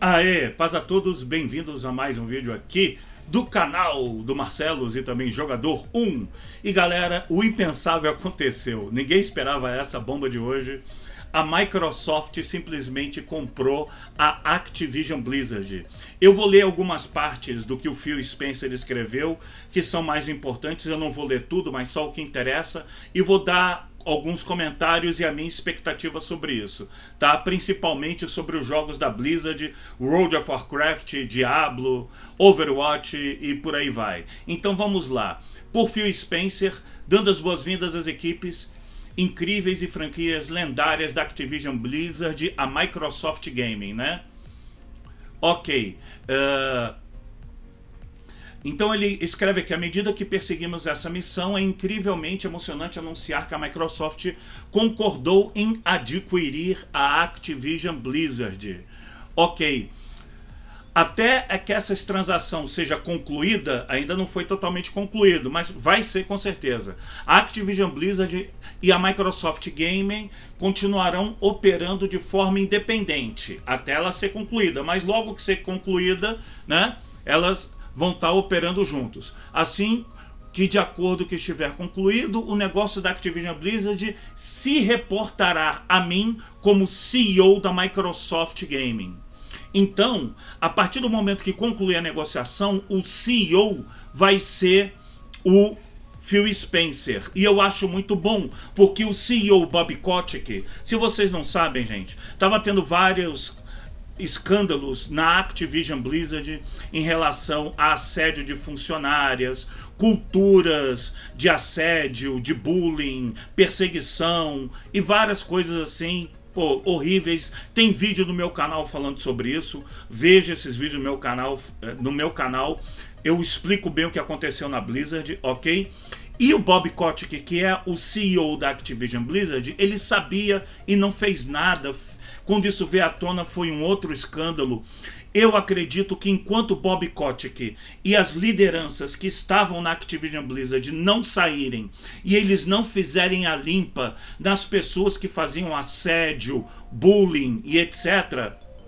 Aê, paz a todos, bem-vindos a mais um vídeo aqui do canal do Marcelos e também Jogador 1. E galera, o impensável aconteceu, ninguém esperava essa bomba de hoje. A Microsoft simplesmente comprou a Activision Blizzard. Eu vou ler algumas partes do que o Phil Spencer escreveu, que são mais importantes, eu não vou ler tudo, mas só o que interessa, e vou dar alguns comentários e a minha expectativa sobre isso, tá? Principalmente sobre os jogos da Blizzard, World of Warcraft, Diablo, Overwatch e por aí vai. Então vamos lá. Por Phil Spencer, dando as boas-vindas às equipes incríveis e franquias lendárias da Activision Blizzard, a Microsoft Gaming, né? Ok. Então ele escreve aqui: à medida que perseguimos essa missão, é incrivelmente emocionante anunciar que a Microsoft concordou em adquirir a Activision Blizzard. Ok. Até que essa transação seja concluída, ainda não foi totalmente concluído, mas vai ser com certeza. A Activision Blizzard e a Microsoft Gaming continuarão operando de forma independente até ela ser concluída, mas logo que ser concluída, né, elas vão estar operando juntos. Assim que, de acordo que estiver concluído, o negócio da Activision Blizzard se reportará a mim como CEO da Microsoft Gaming. Então, a partir do momento que concluir a negociação, o CEO vai ser o Phil Spencer. E eu acho muito bom, porque o CEO Bobby Kotick, se vocês não sabem, gente, estava tendo vários escândalos na Activision Blizzard em relação a assédio de funcionárias, culturas de assédio, de bullying, perseguição e várias coisas assim, pô, horríveis. Tem vídeo no meu canal falando sobre isso. Veja esses vídeos no meu canal. Eu explico bem o que aconteceu na Blizzard, ok? E o Bob Kotick, que é o CEO da Activision Blizzard, ele sabia e não fez nada. Quando isso veio à tona, foi um outro escândalo. Eu acredito que enquanto Bob Kotick e as lideranças que estavam na Activision Blizzard não saírem e eles não fizerem a limpa das pessoas que faziam assédio, bullying e etc.,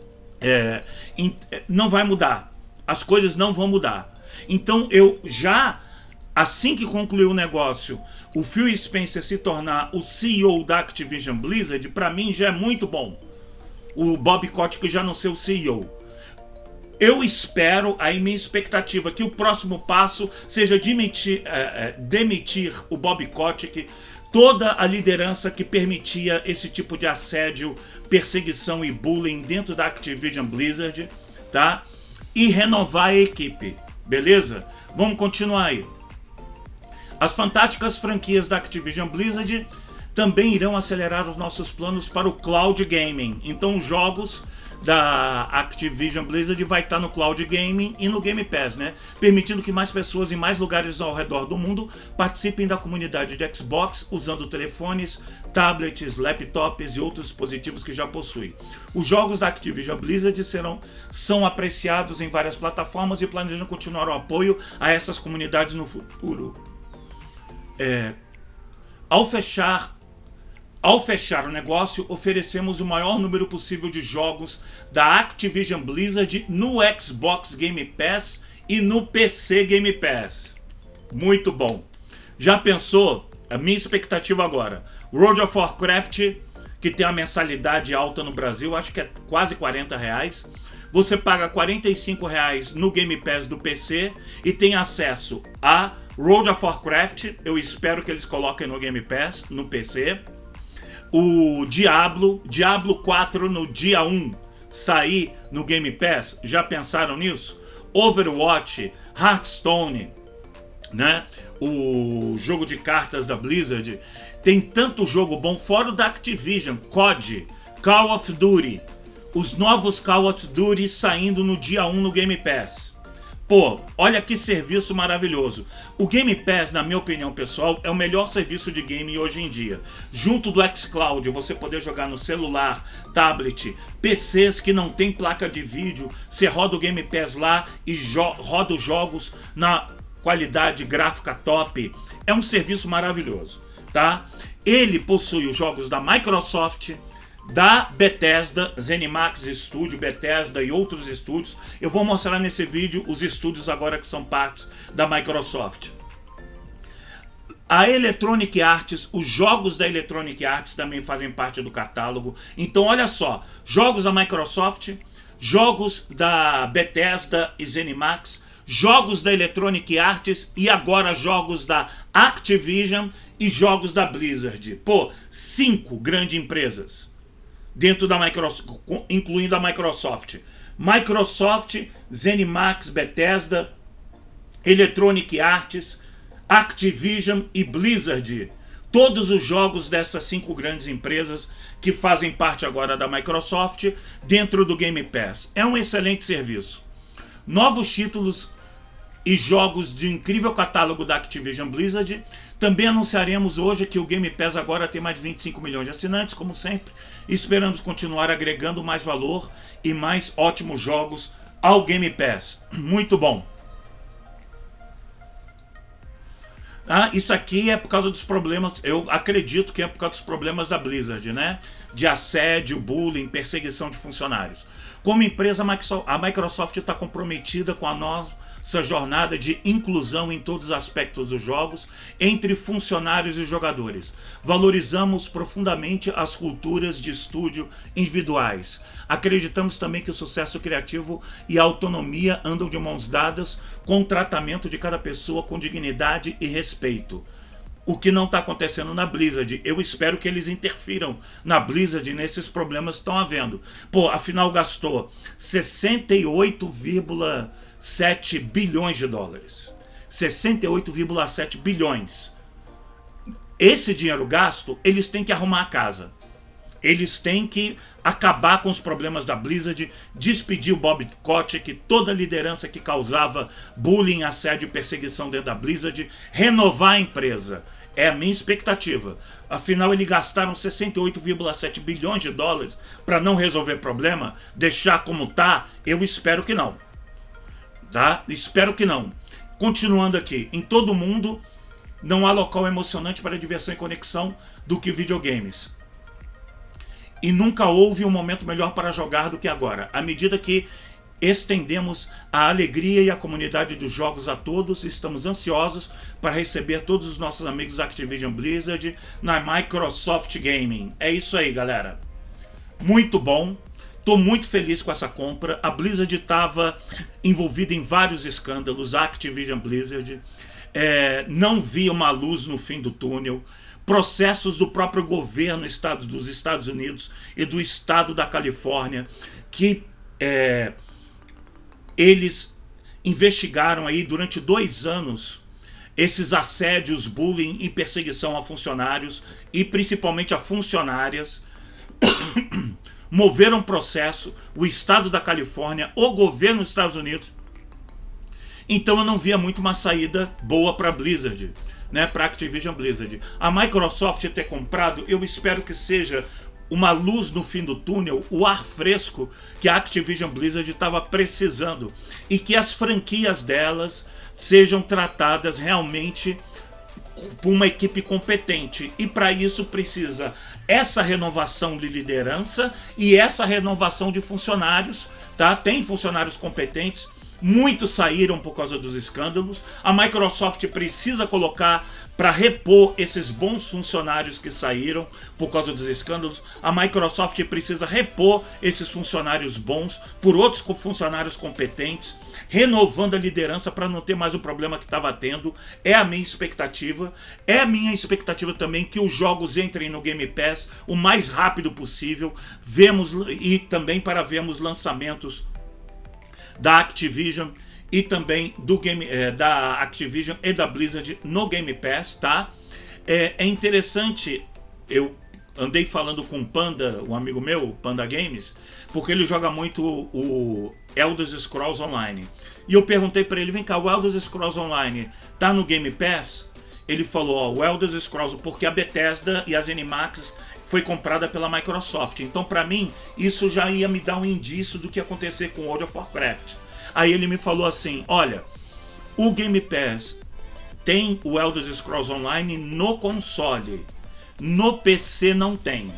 não vai mudar. As coisas não vão mudar. Então assim que concluir o negócio, o Phil Spencer se tornar o CEO da Activision Blizzard, para mim já é muito bom. O Bob Kotick já não ser o CEO. Eu espero, aí minha expectativa, que o próximo passo seja demitir o Bob Kotick, toda a liderança que permitia esse tipo de assédio, perseguição e bullying dentro da Activision Blizzard, tá? E renovar a equipe, beleza? Vamos continuar aí. As fantásticas franquias da Activision Blizzard também irão acelerar os nossos planos para o Cloud Gaming. Então os jogos da Activision Blizzard vai estar no Cloud Gaming e no Game Pass, né? Permitindo que mais pessoas em mais lugares ao redor do mundo participem da comunidade de Xbox usando telefones, tablets, laptops e outros dispositivos que já possuem. Os jogos da Activision Blizzard são apreciados em várias plataformas e planejam continuar o apoio a essas comunidades no futuro. Ao fechar o negócio, oferecemos o maior número possível de jogos da Activision Blizzard no Xbox Game Pass e no PC Game Pass. Muito bom. Já pensou? A minha expectativa agora. World of Warcraft, que tem uma mensalidade alta no Brasil, acho que é quase R$40. Você paga R$45 no Game Pass do PC e tem acesso a World of Warcraft. Eu espero que eles coloquem no Game Pass, no PC. O Diablo 4 no dia 1 sair no Game Pass, já pensaram nisso? Overwatch, Hearthstone, né? O jogo de cartas da Blizzard, tem tanto jogo bom, fora o da Activision, COD, Call of Duty, os novos Call of Duty saindo no dia 1 no Game Pass. Pô, olha que serviço maravilhoso. O Game Pass, na minha opinião pessoal, é o melhor serviço de game hoje em dia. Junto do xCloud, você poder jogar no celular, tablet, PCs que não tem placa de vídeo, você roda o Game Pass lá e roda os jogos na qualidade gráfica top. É um serviço maravilhoso, tá? Ele possui os jogos da Microsoft, da Bethesda, ZeniMax Studio, Bethesda e outros estúdios. Eu vou mostrar nesse vídeo os estúdios agora que são partes da Microsoft. A Electronic Arts, os jogos da Electronic Arts também fazem parte do catálogo. Então olha só, jogos da Microsoft, jogos da Bethesda e ZeniMax, jogos da Electronic Arts e agora jogos da Activision e jogos da Blizzard. Pô, 5 grandes empresas dentro da Microsoft, incluindo a Microsoft. Microsoft, ZeniMax, Bethesda, Electronic Arts, Activision e Blizzard. Todos os jogos dessas 5 grandes empresas que fazem parte agora da Microsoft dentro do Game Pass. É um excelente serviço. Novos títulos e jogos de incrível catálogo da Activision Blizzard. Também anunciaremos hoje que o Game Pass agora tem mais de 25 milhões de assinantes, como sempre. Esperamos continuar agregando mais valor e mais ótimos jogos ao Game Pass. Muito bom. Isso aqui é por causa dos problemas, eu acredito que é por causa dos problemas da Blizzard, né? De assédio, bullying, perseguição de funcionários. Como empresa, a Microsoft está comprometida com a nossa jornada de inclusão em todos os aspectos dos jogos, entre funcionários e jogadores. Valorizamos profundamente as culturas de estúdio individuais. Acreditamos também que o sucesso criativo e a autonomia andam de mãos dadas com o tratamento de cada pessoa com dignidade e respeito. O que não está acontecendo na Blizzard. Eu espero que eles interfiram na Blizzard nesses problemas que estão havendo. Pô, afinal gastou 68,7 bilhões de dólares. 68,7 bilhões. Esse dinheiro gasto, eles têm que arrumar a casa. Eles têm que acabar com os problemas da Blizzard, despedir o Bob Kotick, toda a liderança que causava bullying, assédio e perseguição dentro da Blizzard, renovar a empresa. É a minha expectativa. Afinal, eles gastaram 68,7 bilhões de dólares para não resolver problema, deixar como tá. Eu espero que não. Tá? Espero que não. Continuando aqui, em todo mundo não há local emocionante para diversão e conexão do que videogames. E nunca houve um momento melhor para jogar do que agora. À medida que estendemos a alegria e a comunidade dos jogos a todos, estamos ansiosos para receber todos os nossos amigos da Activision Blizzard na Microsoft Gaming. É isso aí, galera. Muito bom. Estou muito feliz com essa compra. A Blizzard estava envolvida em vários escândalos. A Activision Blizzard não via uma luz no fim do túnel. Processos do próprio governo dos Estados Unidos e do estado da Califórnia que eles investigaram aí durante 2 anos esses assédios, bullying e perseguição a funcionários e principalmente a funcionárias. Moveram processo, o estado da Califórnia, o governo dos Estados Unidos. Então eu não via muito uma saída boa para a Blizzard, né, para Activision Blizzard. A Microsoft ter comprado, eu espero que seja uma luz no fim do túnel, o ar fresco que a Activision Blizzard estava precisando e que as franquias delas sejam tratadas realmente por uma equipe competente. E para isso precisa essa renovação de liderança e essa renovação de funcionários, tá? Tem funcionários competentes. Muitos saíram por causa dos escândalos. A Microsoft precisa colocar para repor esses bons funcionários que saíram por causa dos escândalos. A Microsoft precisa repor esses funcionários bons por outros funcionários competentes, renovando a liderança para não ter mais o problema que estava tendo. É a minha expectativa. É a minha expectativa também que os jogos entrem no Game Pass o mais rápido possível. E também para vermos lançamentos da Activision e também da Activision e da Blizzard no Game Pass, tá? É interessante, eu andei falando com o Panda, um amigo meu, Panda Games, porque ele joga muito o Elder Scrolls Online. E eu perguntei para ele, vem cá, o Elder Scrolls Online tá no Game Pass? Ele falou, ó, o Elder Scrolls, porque a Bethesda e a ZeniMax foi comprada pela Microsoft. Então, para mim, isso já ia me dar um indício do que ia acontecer com World of Warcraft. Aí ele me falou assim, olha, o Game Pass tem o Elder Scrolls Online no console, no PC não tem.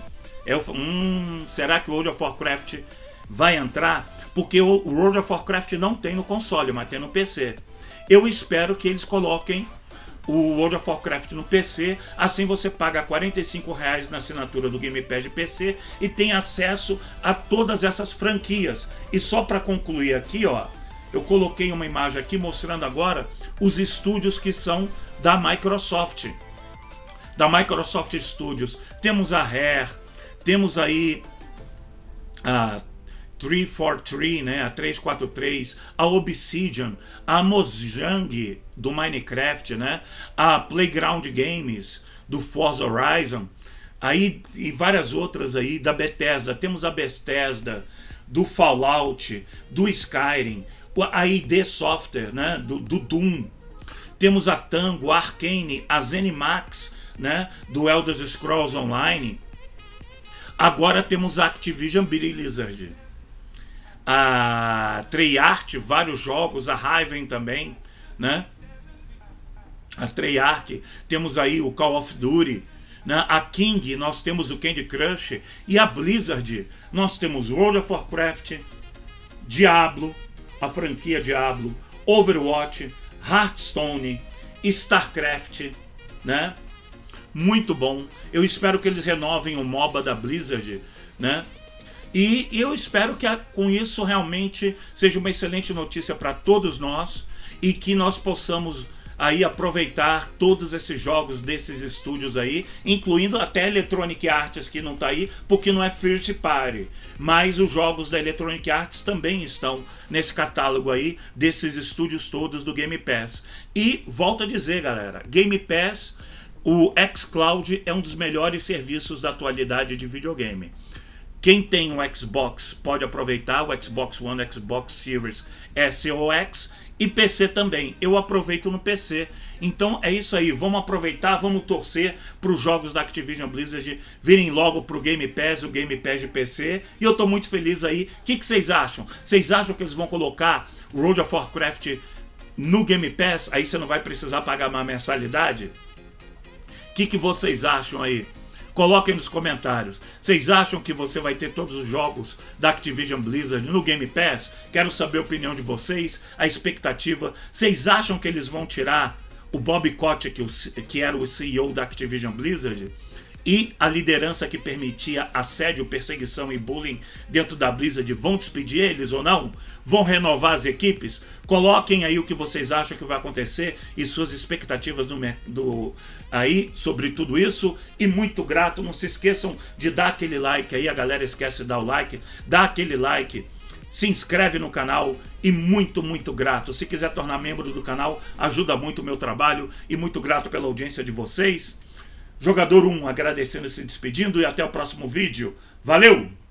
Será que o World of Warcraft vai entrar? Porque o World of Warcraft não tem no console, mas tem no PC. Eu espero que eles coloquem o World of Warcraft no PC, assim você paga R$45 na assinatura do Game Pass de PC e tem acesso a todas essas franquias. E só para concluir aqui, ó, eu coloquei uma imagem aqui mostrando agora os estúdios que são da Microsoft. Da Microsoft Studios. Temos a Rare, temos aí a 343, né, a 343, a Obsidian, a Mojang do Minecraft, né, a Playground Games do Forza Horizon, aí e várias outras aí da Bethesda. Temos a Bethesda do Fallout, do Skyrim, a ID Software, né, do Doom. Temos a Tango, a Arcane, a ZeniMax, né, do Elder Scrolls Online. Agora temos a Activision Blizzard, a Treyarch, vários jogos, a Raven também, né? A Treyarch, temos aí o Call of Duty, né? A King, nós temos o Candy Crush, e a Blizzard, nós temos World of Warcraft, Diablo, a franquia Diablo, Overwatch, Hearthstone, StarCraft, né? Muito bom. Eu espero que eles renovem o MOBA da Blizzard, né? E eu espero que com isso realmente seja uma excelente notícia para todos nós e que nós possamos aí aproveitar todos esses jogos desses estúdios aí, incluindo até Electronic Arts, que não está aí porque não é First Party, mas os jogos da Electronic Arts também estão nesse catálogo aí desses estúdios todos do Game Pass. E volto a dizer, galera, Game Pass, o xCloud é um dos melhores serviços da atualidade de videogame. Quem tem um Xbox pode aproveitar, o Xbox One, Xbox Series S ou X, e PC também. Eu aproveito no PC. Então é isso aí, vamos aproveitar, vamos torcer para os jogos da Activision Blizzard virem logo para o Game Pass de PC. E eu estou muito feliz aí. O que vocês acham? Vocês acham que eles vão colocar o World of Warcraft no Game Pass? Aí você não vai precisar pagar uma mensalidade? O que vocês acham aí? Coloquem nos comentários. Vocês acham que você vai ter todos os jogos da Activision Blizzard no Game Pass? Quero saber a opinião de vocês, a expectativa. Vocês acham que eles vão tirar o Bob Kotick, que era o CEO da Activision Blizzard, e a liderança que permitia assédio, perseguição e bullying dentro da Blizzard, vão despedir eles ou não? Vão renovar as equipes? Coloquem aí o que vocês acham que vai acontecer e suas expectativas aí sobre tudo isso. E muito grato, não se esqueçam de dar aquele like aí, a galera esquece de dar o like, dá aquele like, se inscreve no canal e muito grato. Se quiser tornar membro do canal, ajuda muito o meu trabalho e muito grato pela audiência de vocês. Jogador 1 agradecendo e se despedindo e até o próximo vídeo. Valeu!